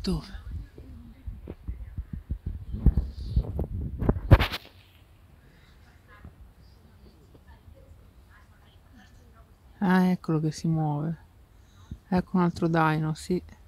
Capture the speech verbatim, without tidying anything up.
Dove? Ah, eccolo che si muove. Ecco un altro dino, sì.